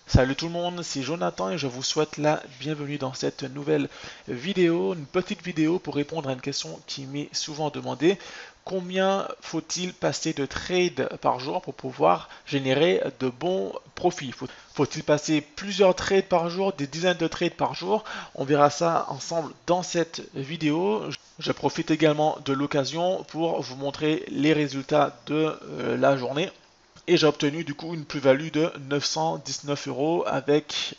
Salut tout le monde, c'est Jonathan et je vous souhaite la bienvenue dans cette nouvelle vidéo, une petite vidéo pour répondre à une question qui m'est souvent demandée. Combien faut-il passer de trades par jour pour pouvoir générer de bons profits? Faut-il passer plusieurs trades par jour, des dizaines de trades par jour? On verra ça ensemble dans cette vidéo. Je profite également de l'occasion pour vous montrer les résultats de la journée. Et j'ai obtenu du coup une plus-value de 919 euros avec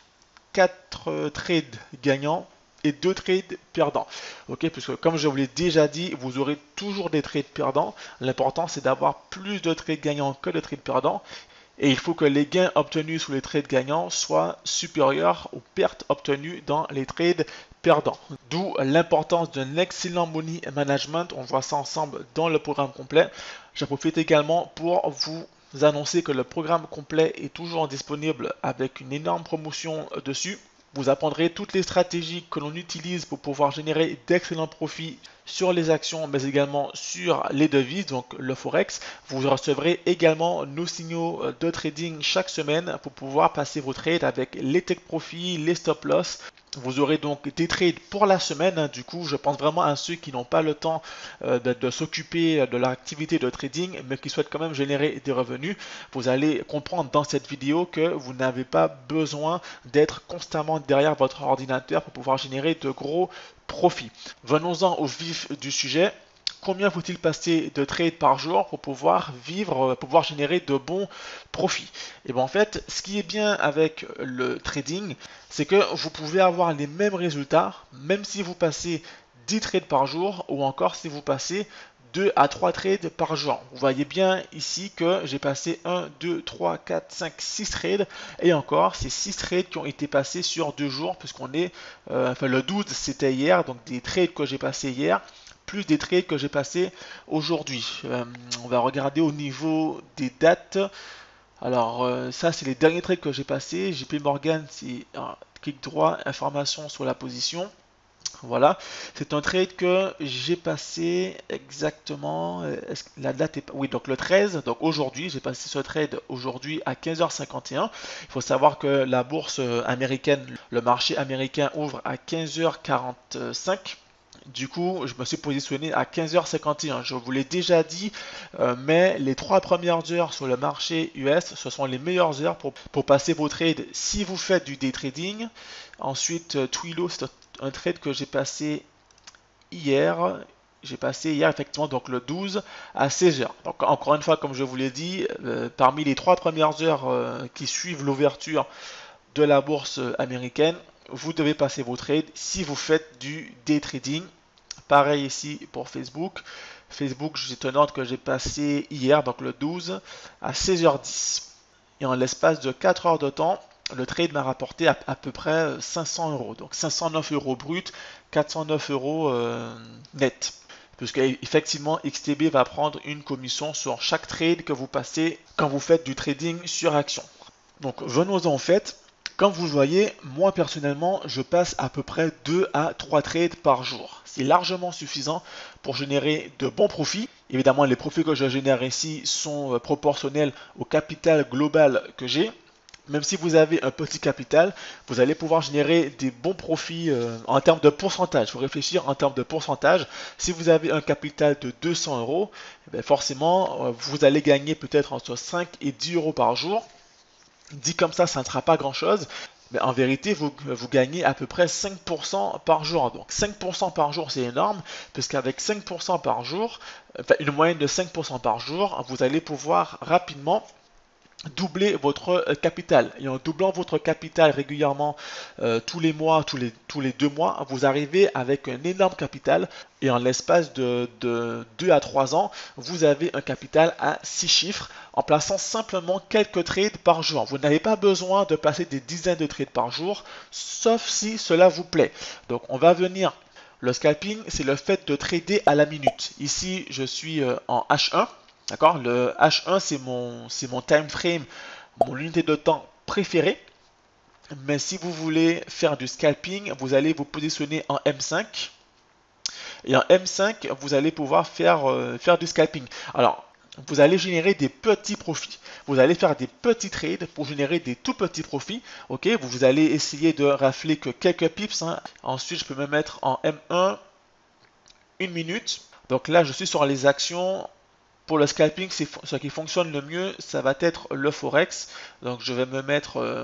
4 trades gagnants et 2 trades perdants. Ok, puisque comme je vous l'ai déjà dit, vous aurez toujours des trades perdants. L'important c'est d'avoir plus de trades gagnants que de trades perdants. Et il faut que les gains obtenus sous les trades gagnants soient supérieurs aux pertes obtenues dans les trades perdants. D'où l'importance d'un excellent money management. On voit ça ensemble dans le programme complet. Je profite également pour vous annoncer que le programme complet est toujours disponible avec une énorme promotion dessus. Vous apprendrez toutes les stratégies que l'on utilise pour pouvoir générer d'excellents profits sur les actions, mais également sur les devises, donc le Forex. Vous recevrez également nos signaux de trading chaque semaine pour pouvoir passer vos trades avec les take profits, les stop loss. Vous aurez donc des trades pour la semaine. Du coup, je pense vraiment à ceux qui n'ont pas le temps de s'occuper de leur activité de trading, mais qui souhaitent quand même générer des revenus. Vous allez comprendre dans cette vidéo que vous n'avez pas besoin d'être constamment derrière votre ordinateur pour pouvoir générer de gros profits. Venons-en au vif du sujet. Combien faut-il passer de trades par jour pour pouvoir vivre, pouvoir générer de bons profits? Et bien en fait, ce qui est bien avec le trading, c'est que vous pouvez avoir les mêmes résultats, même si vous passez 10 trades par jour ou encore si vous passez 2 à 3 trades par jour. Vous voyez bien ici que j'ai passé 1, 2, 3, 4, 5, 6 trades et encore ces 6 trades qui ont été passés sur 2 jours puisqu'on est, enfin le 12 c'était hier, donc des trades que j'ai passés hier plus des trades que j'ai passés aujourd'hui. On va regarder au niveau des dates. Alors ça c'est les derniers trades que j'ai passés. JP Morgan c'est un clic droit, information sur la position. Voilà, c'est un trade que j'ai passé exactement, la date est, oui, donc le 13, donc aujourd'hui, j'ai passé ce trade aujourd'hui à 15h51. Il faut savoir que la bourse américaine, le marché américain ouvre à 15h45. Du coup, je me suis positionné à 15h51. Je vous l'ai déjà dit, mais les 3 premières heures sur le marché US, ce sont les meilleures heures pour passer vos trades si vous faites du day trading. Ensuite, Twilio, c'est un trade que j'ai passé hier. J'ai passé hier effectivement donc le 12 à 16h. Donc encore une fois, comme je vous l'ai dit, parmi les 3 premières heures qui suivent l'ouverture de la bourse américaine, vous devez passer vos trades si vous faites du day trading. Pareil ici pour Facebook. Facebook, je te note que j'ai passé hier, donc le 12 à 16h10. Et en l'espace de 4 heures de temps, le trade m'a rapporté à peu près 500 euros. Donc 509 euros brut, 409 euros net. Puisque effectivement, XTB va prendre une commission sur chaque trade que vous passez quand vous faites du trading sur action. Donc venons-en au fait. Comme vous le voyez, moi personnellement, je passe à peu près 2 à 3 trades par jour. C'est largement suffisant pour générer de bons profits. Évidemment, les profits que je génère ici sont proportionnels au capital global que j'ai. Même si vous avez un petit capital, vous allez pouvoir générer des bons profits en termes de pourcentage. Il faut réfléchir en termes de pourcentage. Si vous avez un capital de 200 euros, forcément, vous allez gagner peut-être entre 5 et 10 euros par jour. Dit comme ça ne sera pas grand-chose. Mais en vérité, vous gagnez à peu près 5% par jour. Donc 5% par jour, c'est énorme, puisqu'avec 5% par jour, enfin une moyenne de 5% par jour, vous allez pouvoir rapidement doubler votre capital. Et en doublant votre capital régulièrement tous les mois, tous les 2 mois, vous arrivez avec un énorme capital. Et en l'espace de 2 à 3 ans, vous avez un capital à 6 chiffres en plaçant simplement quelques trades par jour. Vous n'avez pas besoin de placer des dizaines de trades par jour, sauf si cela vous plaît. Donc on va venir. Le scalping, c'est le fait de trader à la minute. Ici, je suis en H1. D'accord? Le H1, c'est mon time frame, mon unité de temps préférée. Mais si vous voulez faire du scalping, vous allez vous positionner en M5. Et en M5, vous allez pouvoir faire du scalping. Alors, vous allez générer des petits profits. Vous allez faire des petits trades pour générer des tout petits profits. Ok, vous allez essayer de rafler que quelques pips. Hein. Ensuite, je peux me mettre en M1, 1 minute. Donc là, je suis sur les actions. Pour le scalping, ce qui fonctionne le mieux, ça va être le Forex. Donc je vais me mettre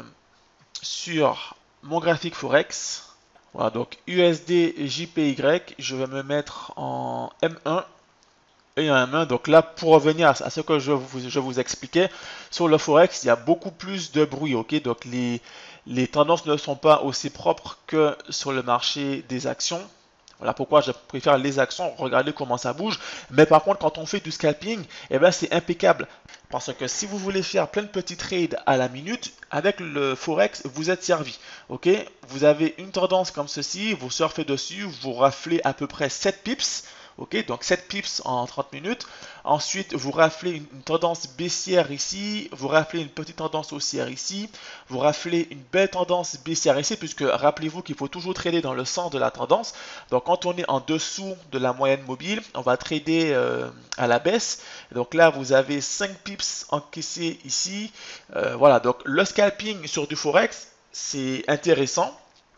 sur mon graphique Forex. Voilà, donc USD JPY, je vais me mettre en M1 et en M1. Donc là, pour revenir à ce que je vous expliquais, sur le Forex, il y a beaucoup plus de bruit. Ok, donc les tendances ne sont pas aussi propres que sur le marché des actions. Voilà pourquoi je préfère les actions, regardez comment ça bouge. Mais par contre, quand on fait du scalping, eh ben, c'est impeccable. Parce que si vous voulez faire plein de petits trades à la minute, avec le Forex, vous êtes servi. Ok, vous avez une tendance comme ceci, vous surfez dessus, vous raflez à peu près 7 pips. Ok, donc 7 pips en 30 minutes. Ensuite, vous raflez une tendance baissière ici, vous raflez une petite tendance haussière ici, vous raflez une belle tendance baissière ici, puisque rappelez-vous qu'il faut toujours trader dans le sens de la tendance. Donc quand on est en dessous de la moyenne mobile, on va trader à la baisse. Donc là, vous avez 5 pips encaissés ici. Voilà, donc le scalping sur du Forex, c'est intéressant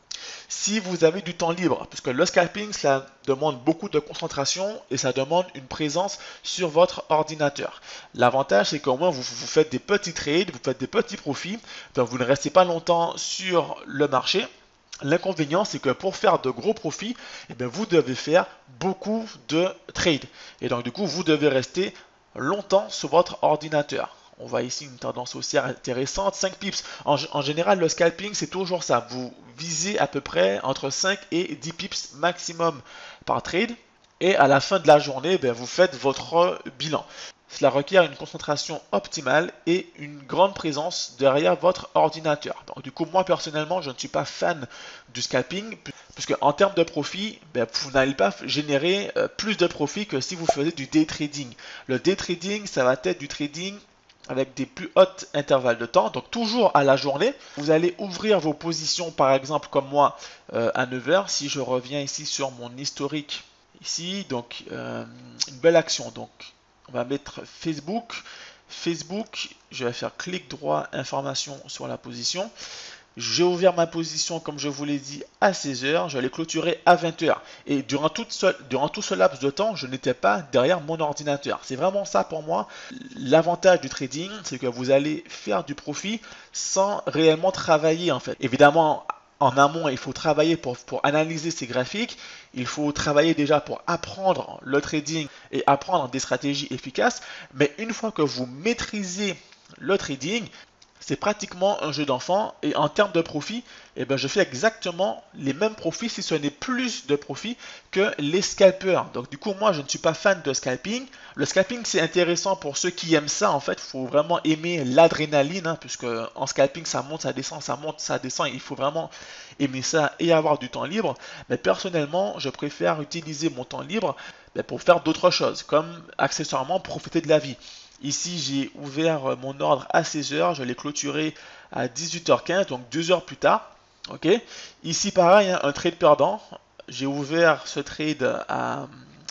si vous avez du temps libre, parce que le scalping, ça demande beaucoup de concentration et ça demande une présence sur votre ordinateur. L'avantage, c'est qu'au moins vous faites des petits trades, vous faites des petits profits, donc vous ne restez pas longtemps sur le marché. L'inconvénient, c'est que pour faire de gros profits, eh bien, vous devez faire beaucoup de trades. Et donc, du coup, vous devez rester longtemps sur votre ordinateur. On voit ici une tendance haussière intéressante, 5 pips. En général, le scalping, c'est toujours ça. Vous visez à peu près entre 5 et 10 pips maximum par trade. Et à la fin de la journée, vous faites votre bilan. Cela requiert une concentration optimale et une grande présence derrière votre ordinateur. Donc, du coup, moi personnellement, je ne suis pas fan du scalping, puisque en termes de profit, vous n'allez pas générer plus de profit que si vous faisiez du day trading. Le day trading, ça va être du trading avec des plus hautes intervalles de temps, donc toujours à la journée. Vous allez ouvrir vos positions, par exemple comme moi, à 9 heures. Si je reviens ici sur mon historique, ici, donc une belle action. Donc on va mettre Facebook. Facebook, je vais faire clic droit, information sur la position. J'ai ouvert ma position, comme je vous l'ai dit, à 16 heures. Je l'ai clôturé à 20 heures. Et durant tout ce laps de temps, je n'étais pas derrière mon ordinateur. C'est vraiment ça pour moi. L'avantage du trading, c'est que vous allez faire du profit sans réellement travailler en fait. Évidemment, en amont, il faut travailler pour analyser ces graphiques. Il faut travailler déjà pour apprendre le trading et apprendre des stratégies efficaces. Mais une fois que vous maîtrisez le trading, c'est pratiquement un jeu d'enfant et en termes de profit, je fais exactement les mêmes profits, si ce n'est plus de profits que les scalpers. Donc du coup, moi, je ne suis pas fan de scalping. Le scalping, c'est intéressant pour ceux qui aiment ça. En fait, il faut vraiment aimer l'adrénaline, puisque en scalping, ça monte, ça descend, ça monte, ça descend. Il faut vraiment aimer ça et avoir du temps libre. Mais personnellement, je préfère utiliser mon temps libre pour faire d'autres choses, comme accessoirement profiter de la vie. Ici, j'ai ouvert mon ordre à 16 heures, je l'ai clôturé à 18h15, donc 2 heures plus tard. Ok. Ici, pareil, un trade perdant. J'ai ouvert ce trade à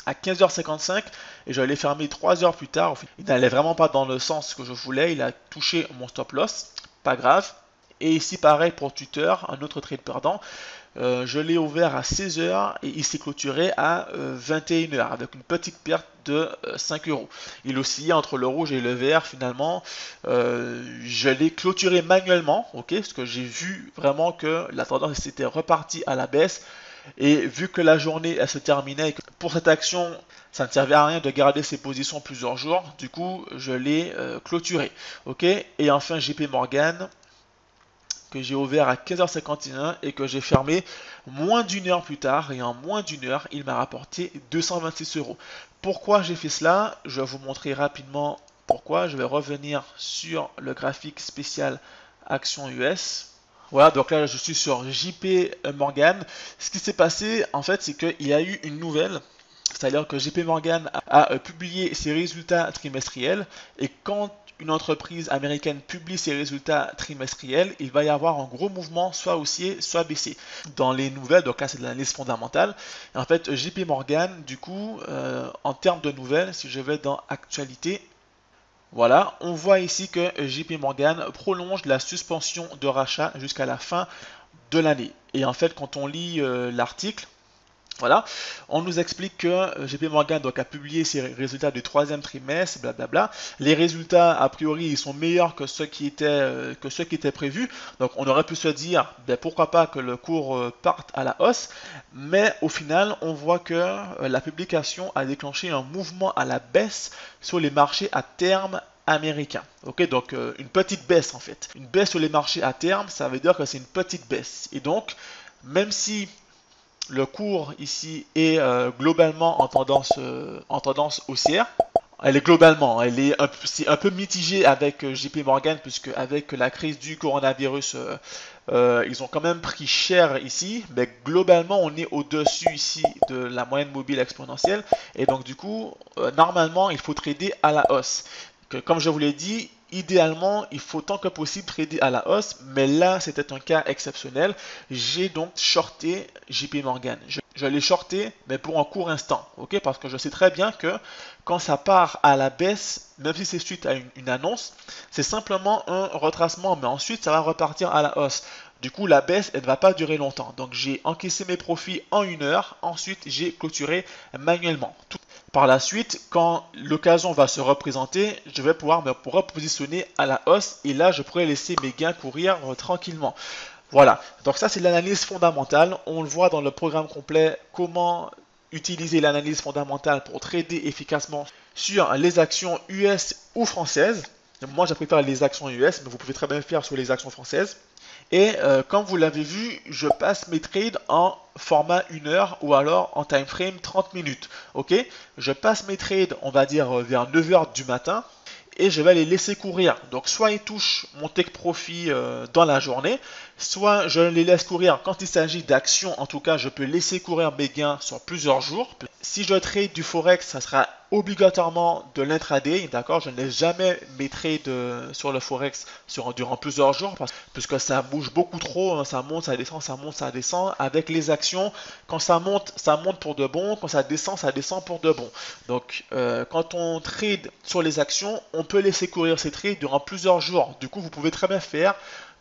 15h55 et je l'ai fermé 3 heures plus tard. Il n'allait vraiment pas dans le sens que je voulais, il a touché mon stop loss, pas grave. Et ici, pareil pour Twitter, un autre trade perdant. Je l'ai ouvert à 16 heures et il s'est clôturé à 21 heures avec une petite perte de 5 euros. Il oscillait entre le rouge et le vert finalement. Je l'ai clôturé manuellement, ok, parce que j'ai vu vraiment que la tendance s'était repartie à la baisse. Et vu que la journée elle se terminait, et que pour cette action, ça ne servait à rien de garder ses positions plusieurs jours, du coup, je l'ai clôturé. Ok. Et enfin, JP Morgan, que j'ai ouvert à 15h51 et que j'ai fermé moins d'une heure plus tard. Et en moins d'une heure, il m'a rapporté 226 euros. Pourquoi j'ai fait cela? Je vais vous montrer rapidement pourquoi. Je vais revenir sur le graphique spécial Action US. Voilà, donc là je suis sur JP Morgan. Ce qui s'est passé en fait, c'est qu'il y a eu une nouvelle. C'est-à-dire que JP Morgan a publié ses résultats trimestriels et quand une entreprise américaine publie ses résultats trimestriels, il va y avoir un gros mouvement soit haussier, soit baissier. Dans les nouvelles, donc là c'est de l'analyse fondamentale. Et en fait, JP Morgan, du coup, en termes de nouvelles, si je vais dans actualité, Voilà, on voit ici que JP Morgan prolonge la suspension de rachat jusqu'à la fin de l'année. Et en fait, quand on lit l'article, voilà, on nous explique que JP Morgan donc, a publié ses résultats du troisième trimestre, blablabla. Les résultats, a priori, ils sont meilleurs que ceux qui étaient prévus. Donc on aurait pu se dire, ben, pourquoi pas que le cours parte à la hausse. Mais au final, on voit que la publication a déclenché un mouvement à la baisse sur les marchés à terme américains. Ok, donc une petite baisse en fait. Une baisse sur les marchés à terme, ça veut dire que c'est une petite baisse. Et donc, même si le cours ici est globalement en tendance haussière. Elle est globalement, c'est un peu mitigé avec JP Morgan puisque avec la crise du coronavirus, ils ont quand même pris cher ici, mais globalement on est au-dessus ici de la moyenne mobile exponentielle et donc du coup, normalement il faut trader à la hausse. Comme je vous l'ai dit, idéalement, il faut tant que possible trader à la hausse, mais là, c'était un cas exceptionnel. J'ai donc shorté JP Morgan. Je l'ai shorté, mais pour un court instant, ok? Parce que je sais très bien que quand ça part à la baisse, même si c'est suite à une annonce, c'est simplement un retracement, mais ensuite, ça va repartir à la hausse. Du coup, la baisse, elle ne va pas durer longtemps. Donc, j'ai encaissé mes profits en 1 heure. Ensuite, j'ai clôturé manuellement. Par la suite, quand l'occasion va se représenter, je vais pouvoir me repositionner à la hausse et là, je pourrais laisser mes gains courir tranquillement. Voilà, donc ça c'est l'analyse fondamentale. On le voit dans le programme complet, comment utiliser l'analyse fondamentale pour trader efficacement sur les actions US ou françaises. Moi, je préfère les actions US, mais vous pouvez très bien le faire sur les actions françaises. Et comme vous l'avez vu, je passe mes trades en format 1 heure ou alors en time frame 30 minutes. Ok, je passe mes trades, on va dire vers 9 heures du matin et je vais les laisser courir. Donc soit ils touchent mon take profit dans la journée, soit je les laisse courir. Quand il s'agit d'actions, en tout cas, je peux laisser courir mes gains sur plusieurs jours. Si je trade du forex, ça sera obligatoirement de l'intraday, d'accord? Je ne laisse jamais mes trades sur le forex durant plusieurs jours puisque ça bouge beaucoup trop, hein, ça monte, ça descend, ça monte, ça descend. Avec les actions, quand ça monte pour de bon, quand ça descend pour de bon. Donc quand on trade sur les actions, on peut laisser courir ces trades durant plusieurs jours. Du coup, vous pouvez très bien faire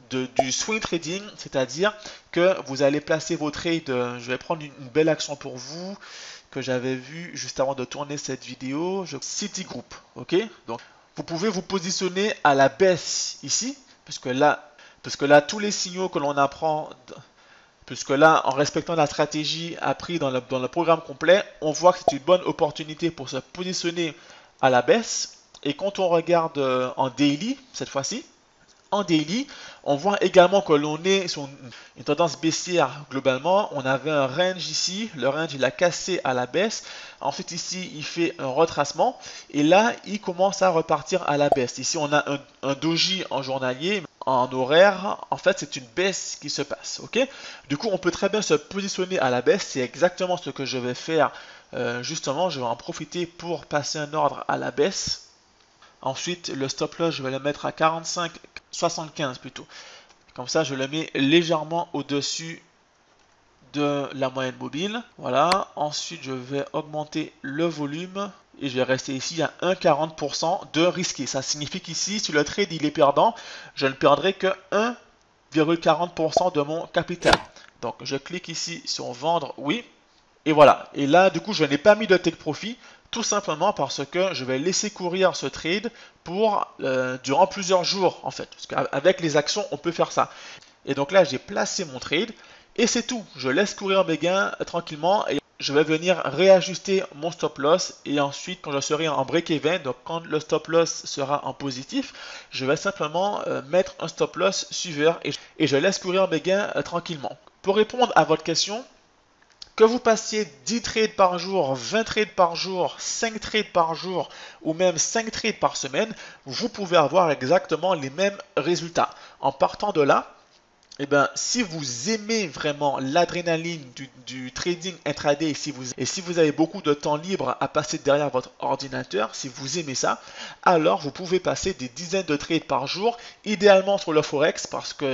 du swing trading, c'est-à-dire que vous allez placer vos trades. Je vais prendre une belle action pour vous que j'avais vue juste avant de tourner cette vidéo. Citigroup, ok? Donc, vous pouvez vous positionner à la baisse ici, puisque là, tous les signaux que l'on apprend, puisque là, en respectant la stratégie apprise dans le programme complet, on voit que c'est une bonne opportunité pour se positionner à la baisse. Et quand on regarde en daily, cette fois-ci, en daily, on voit également que l'on est sur une tendance baissière globalement. On avait un range ici, le range il a cassé à la baisse. Ensuite ici, il fait un retracement et là, il commence à repartir à la baisse. Ici, on a un doji en journalier, en horaire. En fait, c'est une baisse qui se passe. Ok. Du coup, on peut très bien se positionner à la baisse. C'est exactement ce que je vais faire. Justement, je vais en profiter pour passer un ordre à la baisse. Ensuite, le stop loss, je vais le mettre à 45, 75 plutôt. Comme ça, je le mets légèrement au-dessus de la moyenne mobile. Voilà. Ensuite, je vais augmenter le volume et je vais rester ici à 1,40% de risqué. Ça signifie qu'ici, si le trade il est perdant, je ne perdrai que 1,40% de mon capital. Donc, je clique ici sur vendre, oui. Et voilà. Et là, du coup, je n'ai pas mis de take profit. Tout simplement parce que je vais laisser courir ce trade durant plusieurs jours en fait. Parce qu'avec les actions, on peut faire ça. Et donc là, j'ai placé mon trade et c'est tout. Je laisse courir mes gains tranquillement et je vais venir réajuster mon stop loss. Et ensuite, quand je serai en break-even, donc quand le stop loss sera en positif, je vais simplement mettre un stop loss suiveur et je laisse courir mes gains tranquillement. Pour répondre à votre question, que vous passiez 10 trades par jour, 20 trades par jour, 5 trades par jour ou même 5 trades par semaine, vous pouvez avoir exactement les mêmes résultats. En partant de là, Eh ben, si vous aimez vraiment l'adrénaline du trading intraday et si vous avez beaucoup de temps libre à passer derrière votre ordinateur, si vous aimez ça, alors vous pouvez passer des dizaines de trades par jour, idéalement sur le Forex parce que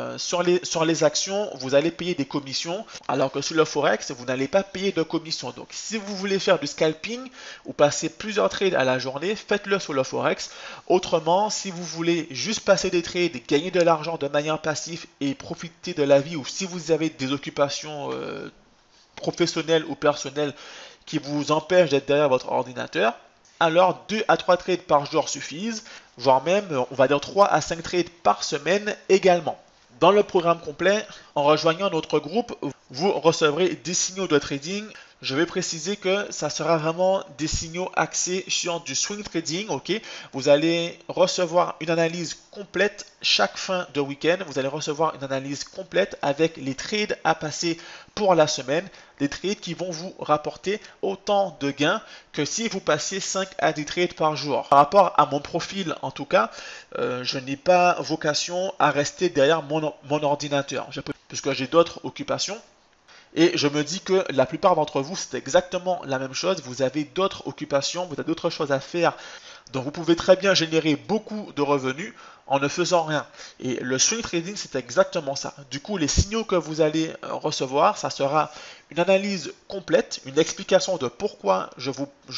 sur les actions, vous allez payer des commissions, alors que sur le Forex, vous n'allez pas payer de commissions. Donc, si vous voulez faire du scalping ou passer plusieurs trades à la journée, faites-le sur le Forex. Autrement, si vous voulez juste passer des trades, gagner de l'argent de manière passive et profiter de la vie, ou si vous avez des occupations professionnelles ou personnelles qui vous empêchent d'être derrière votre ordinateur, alors 2 à 3 trades par jour suffisent, voire même on va dire 3 à 5 trades par semaine également. Dans le programme complet, en rejoignant notre groupe, vous recevrez des signaux de trading. Je vais préciser que ça sera vraiment des signaux axés sur du swing trading, ok? Vous allez recevoir une analyse complète chaque fin de week-end. Vous allez recevoir une analyse complète avec les trades à passer pour la semaine. Des trades qui vont vous rapporter autant de gains que si vous passiez 5 à 10 trades par jour. Par rapport à mon profil, en tout cas, je n'ai pas vocation à rester derrière mon ordinateur, puisque j'ai d'autres occupations. Et je me dis que la plupart d'entre vous, c'est exactement la même chose. Vous avez d'autres occupations, vous avez d'autres choses à faire. Donc vous pouvez très bien générer beaucoup de revenus en ne faisant rien. Et le swing trading, c'est exactement ça. Du coup, les signaux que vous allez recevoir, ça sera une analyse complète, une explication de pourquoi je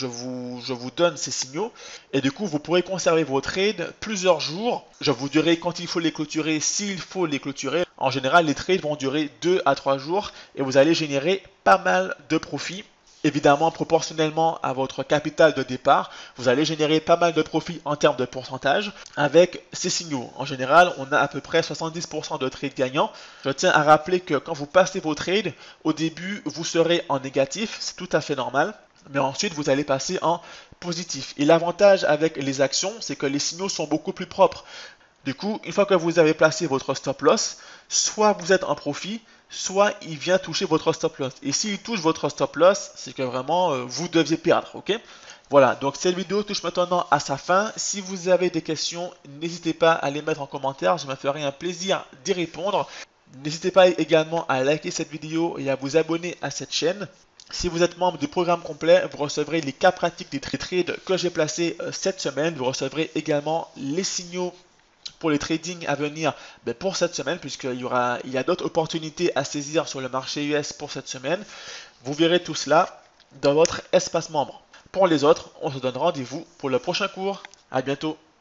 vous donne ces signaux. Et du coup, vous pourrez conserver vos trades plusieurs jours. Je vous dirai quand il faut les clôturer, s'il faut les clôturer. En général, les trades vont durer 2 à 3 jours et vous allez générer pas mal de profits. Évidemment, proportionnellement à votre capital de départ, vous allez générer pas mal de profits en termes de pourcentage avec ces signaux. En général, on a à peu près 70% de trades gagnants. Je tiens à rappeler que quand vous passez vos trades, au début, vous serez en négatif, c'est tout à fait normal. Mais ensuite, vous allez passer en positif. Et l'avantage avec les actions, c'est que les signaux sont beaucoup plus propres. Du coup, une fois que vous avez placé votre stop loss, soit vous êtes en profit, soit il vient toucher votre stop loss. Et s'il touche votre stop loss, c'est que vraiment vous deviez perdre, ok? Voilà, donc cette vidéo touche maintenant à sa fin. Si vous avez des questions, n'hésitez pas à les mettre en commentaire, je me ferai un plaisir d'y répondre. N'hésitez pas également à liker cette vidéo et à vous abonner à cette chaîne. Si vous êtes membre du programme complet, vous recevrez les cas pratiques des trades que j'ai placés cette semaine. Vous recevrez également les signaux pour les trading à venir pour cette semaine, puisqu'il y a d'autres opportunités à saisir sur le marché US pour cette semaine. Vous verrez tout cela dans votre espace membre. Pour les autres, on se donne rendez-vous pour le prochain cours. À bientôt.